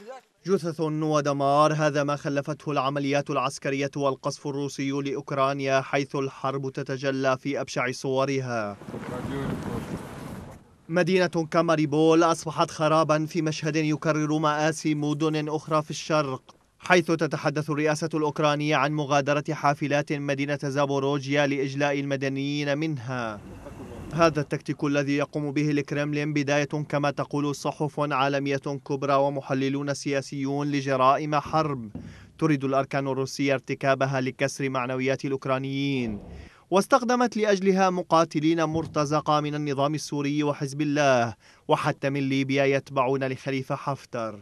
جثث ودمار، هذا ما خلفته العمليات العسكرية والقصف الروسي لأوكرانيا، حيث الحرب تتجلى في أبشع صورها. مدينة كماريبول أصبحت خرابا في مشهد يكرر مآسي مدن أخرى في الشرق، حيث تتحدث الرئاسة الأوكرانية عن مغادرة حافلات مدينة زابوروجيا لإجلاء المدنيين منها. هذا التكتيك الذي يقوم به الكرملين بداية كما تقول صحف عالمية كبرى ومحللون سياسيون لجرائم حرب تريد الأركان الروسية ارتكابها لكسر معنويات الأوكرانيين، واستخدمت لأجلها مقاتلين مرتزقة من النظام السوري وحزب الله وحتى من ليبيا يتبعون لخليفة حفتر.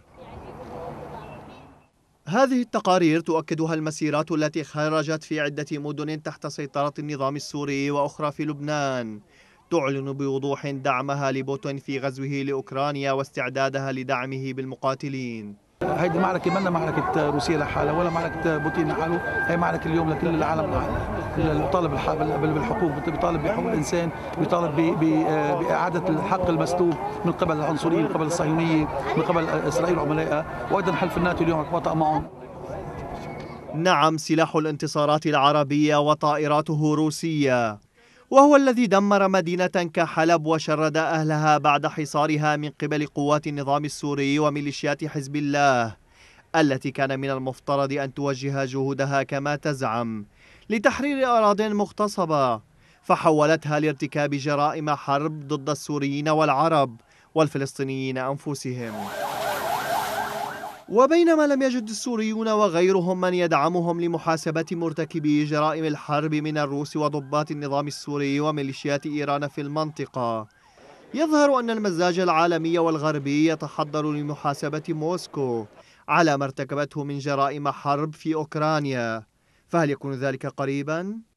هذه التقارير تؤكدها المسيرات التي خرجت في عدة مدن تحت سيطرة النظام السوري وأخرى في لبنان، تعلن بوضوح دعمها لبوتين في غزوه لأوكرانيا واستعدادها لدعمه بالمقاتلين. هذه المعركة منا معركة روسيا لحالها ولا معركة بوتين لحاله، هي معركة اليوم لكل العالم، اللي بيطالب بالحقوق، بيطالب بحقوق الإنسان، بيطالب بإعادة الحق المسلوب من قبل العنصريين، من قبل الصهيونية، من قبل إسرائيل وعملائها، وأيضا حلف الناتو اليوم وطأ معهم. نعم، سلاح الانتصارات العربية وطائراته روسية، وهو الذي دمر مدينة كحلب وشرد أهلها بعد حصارها من قبل قوات النظام السوري وميليشيات حزب الله، التي كان من المفترض أن توجه جهودها كما تزعم لتحرير أراضٍ مغتصبة، فحولتها لارتكاب جرائم حرب ضد السوريين والعرب والفلسطينيين أنفسهم. وبينما لم يجد السوريون وغيرهم من يدعمهم لمحاسبة مرتكبي جرائم الحرب من الروس وضباط النظام السوري وميليشيات إيران في المنطقة، يظهر أن المزاج العالمي والغربي يتحضر لمحاسبة موسكو على ما ارتكبته من جرائم حرب في أوكرانيا، فهل يكون ذلك قريباً؟